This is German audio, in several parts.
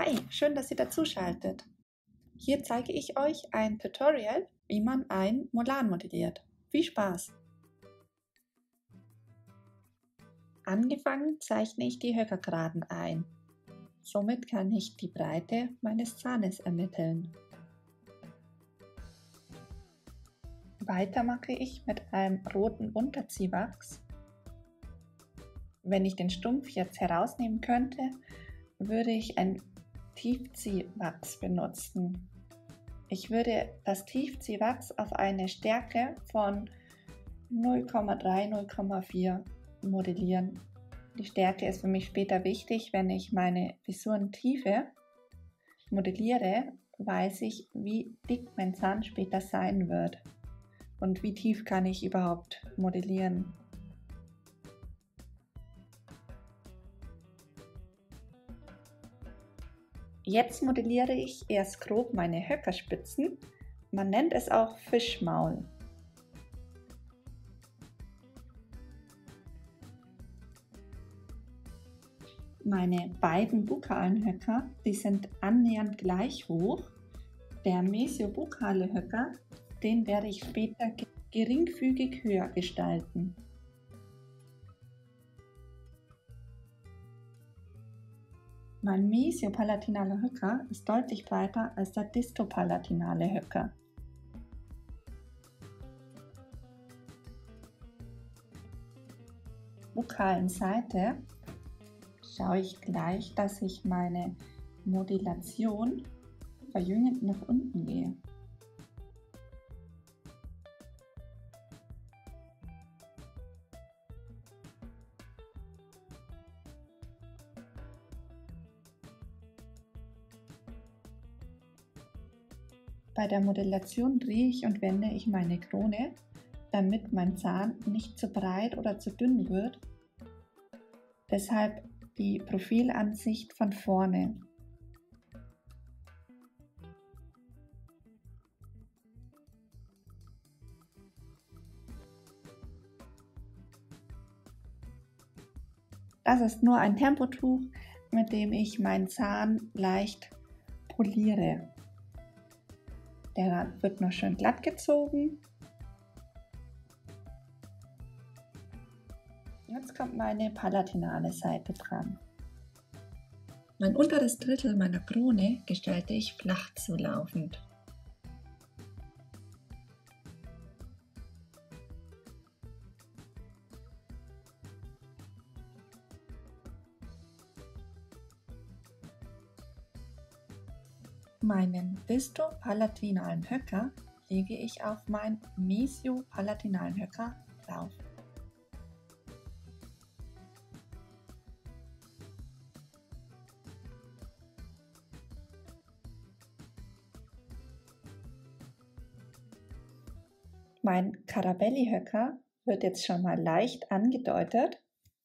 Hi, schön, dass ihr dazuschaltet. Hier zeige ich euch ein Tutorial, wie man ein Molar modelliert. Viel Spaß! Angefangen zeichne ich die Höckergeraden ein. Somit kann ich die Breite meines Zahnes ermitteln. Weiter mache ich mit einem roten Unterziehwachs. Wenn ich den Stumpf jetzt herausnehmen könnte, würde ich ein Tiefziehwachs benutzen. Ich würde das Tiefziehwachs auf eine Stärke von 0,3–0,4 modellieren. Die Stärke ist für mich später wichtig, wenn ich meine Visurentiefe modelliere, weiß ich, wie dick mein Zahn später sein wird und wie tief kann ich überhaupt modellieren. Jetzt modelliere ich erst grob meine Höckerspitzen, man nennt es auch Fischmaul. Meine beiden bukalen Höcker, die sind annähernd gleich hoch. Der mesiobukale Höcker, den werde ich später geringfügig höher gestalten. Mein mesiopalatinaler Höcker ist deutlich breiter als der distopalatinale Höcker. Bukalen Seite schaue ich gleich, dass ich meine Modulation verjüngend nach unten gehe. Bei der Modellation drehe ich und wende ich meine Krone, damit mein Zahn nicht zu breit oder zu dünn wird. Deshalb die Profilansicht von vorne. Das ist nur ein Tempotuch, mit dem ich meinen Zahn leicht poliere. Der wird noch schön glatt gezogen. Jetzt kommt meine palatinale Seite dran. Mein unteres Drittel meiner Krone gestalte ich flach zulaufend. Meinen distopalatinalen Höcker lege ich auf meinen mesiopalatinalen Höcker drauf. Mein Carabelli-Höcker wird jetzt schon mal leicht angedeutet.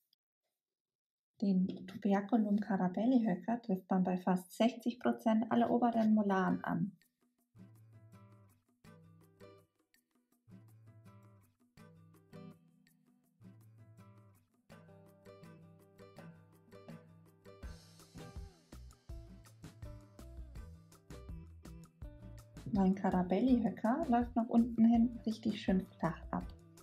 Den Tuberculum Carabelli-Höcker trifft man bei fast 60% aller oberen Molaren an. Mein Carabelli-Höcker läuft nach unten hin richtig schön flach ab.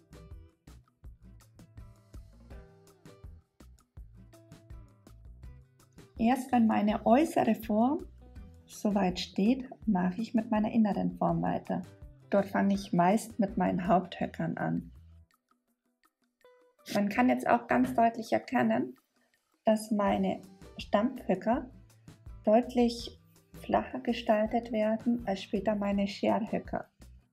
Erst wenn meine äußere Form soweit steht, mache ich mit meiner inneren Form weiter. Dort fange ich meist mit meinen Haupthöckern an. Man kann jetzt auch ganz deutlich erkennen, dass meine Stampfhöcker deutlich flacher gestaltet werden als später meine Scherhöcker.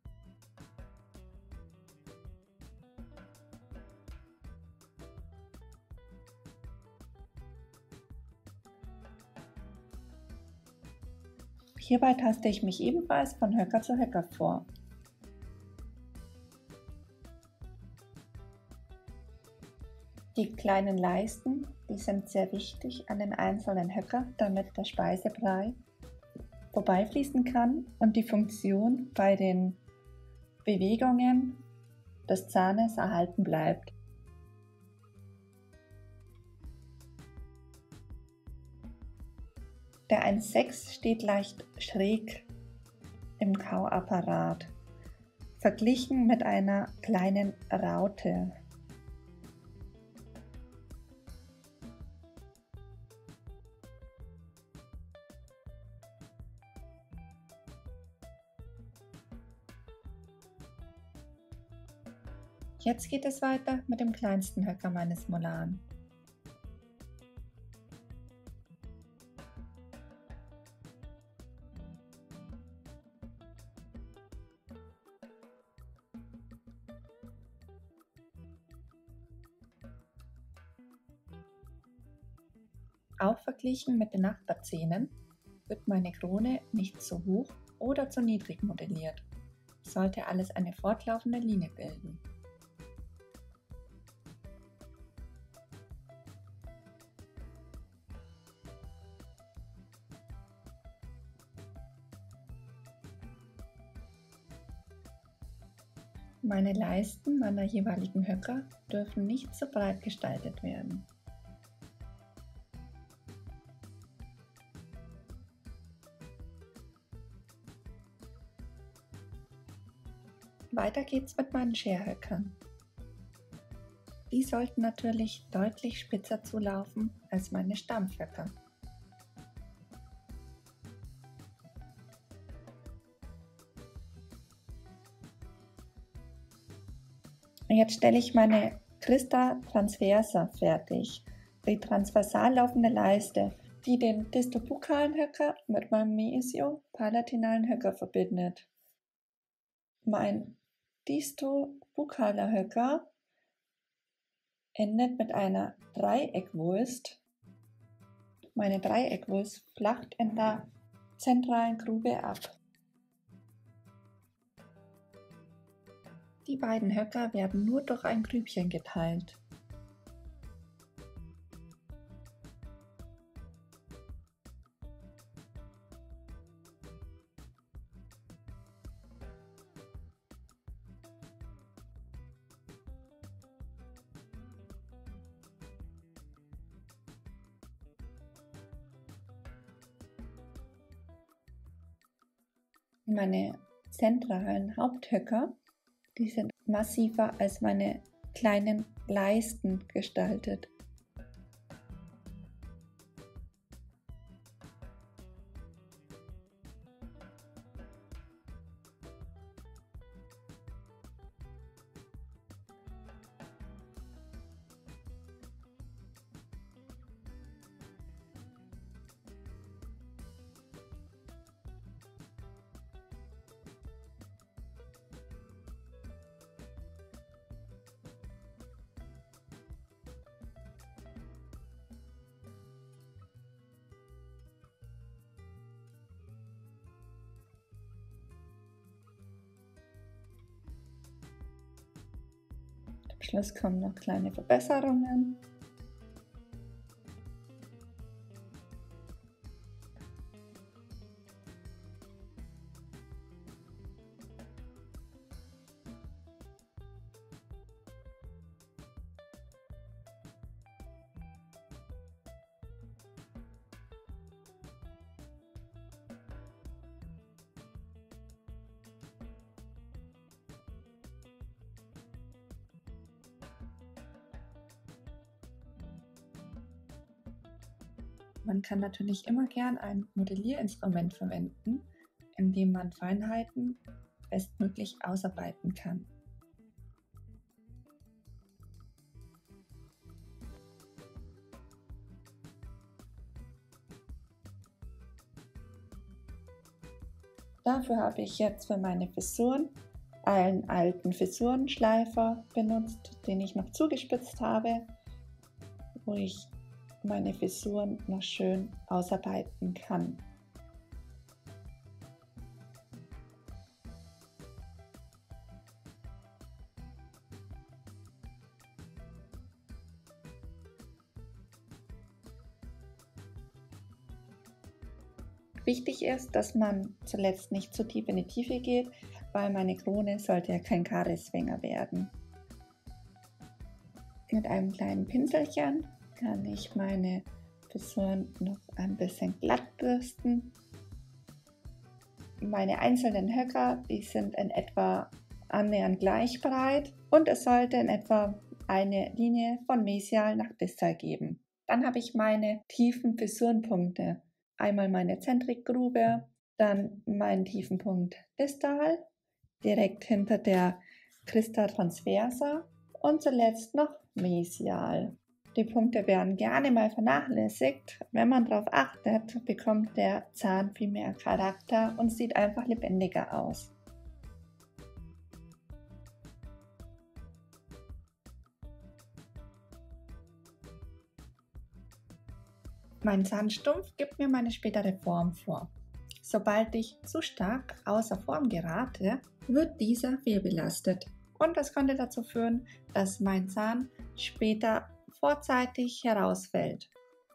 Hierbei taste ich mich ebenfalls von Höcker zu Höcker vor. Die kleinen Leisten, die sind sehr wichtig an den einzelnen Höcker, damit der Speisebrei vorbeifließen kann und die Funktion bei den Bewegungen des Zahnes erhalten bleibt. Der 1,6 steht leicht schräg im Kauapparat, verglichen mit einer kleinen Raute. Jetzt geht es weiter mit dem kleinsten Höcker meines Molar. Auch verglichen mit den Nachbarzähnen wird meine Krone nicht zu hoch oder zu niedrig modelliert. Es sollte alles eine fortlaufende Linie bilden. Meine Leisten meiner jeweiligen Höcker dürfen nicht zu breit gestaltet werden. Weiter geht's mit meinen Scherhöckern. Die sollten natürlich deutlich spitzer zulaufen als meine Stampfhöcker. Jetzt stelle ich meine Crista Transversa fertig, die transversal laufende Leiste, die den distobukalen Höcker mit meinem mesio-palatinalen Höcker verbindet. Mein distobukaler Höcker endet mit einer Dreieckwulst. Meine Dreieckwulst flacht in der zentralen Grube ab. Die beiden Höcker werden nur durch ein Grübchen geteilt. Meine zentralen Haupthöcker, die sind massiver als meine kleinen Leisten gestaltet. Am Schluss kommen noch kleine Verbesserungen. Man kann natürlich immer gern ein Modellierinstrument verwenden, in dem man Feinheiten bestmöglich ausarbeiten kann. Dafür habe ich jetzt für meine Frisuren einen alten Frisurenschleifer benutzt, den ich noch zugespitzt habe, wo ich meine Frisuren noch schön ausarbeiten kann. Wichtig ist, dass man zuletzt nicht zu tief in die Tiefe geht, weil meine Krone sollte ja kein Karisfänger werden. Mit einem kleinen Pinselchen kann ich meine Fissuren noch ein bisschen glatt bürsten. Meine einzelnen Höcker, die sind in etwa annähernd gleich breit und es sollte in etwa eine Linie von mesial nach distal geben. Dann habe ich meine tiefen Fissurenpunkte. Einmal meine Zentrikgrube, dann meinen tiefen Punkt distal, direkt hinter der Crista transversa und zuletzt noch mesial. Die Punkte werden gerne mal vernachlässigt. Wenn man darauf achtet, bekommt der Zahn viel mehr Charakter und sieht einfach lebendiger aus. Mein Zahnstumpf gibt mir meine spätere Form vor. Sobald ich zu stark außer Form gerate, wird dieser fehlbelastet und das könnte dazu führen, dass mein Zahn später vorzeitig herausfällt.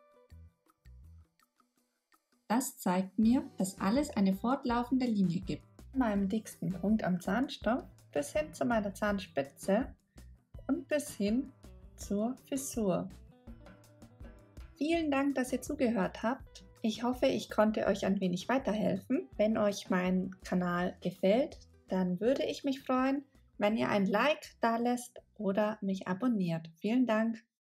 Das zeigt mir, dass alles eine fortlaufende Linie gibt. Von meinem dicksten Punkt am Zahnstumpf bis hin zu meiner Zahnspitze und bis hin zur Fissur. Vielen Dank, dass ihr zugehört habt. Ich hoffe, ich konnte euch ein wenig weiterhelfen. Wenn euch mein Kanal gefällt, dann würde ich mich freuen, wenn ihr ein Like da lässt oder mich abonniert. Vielen Dank.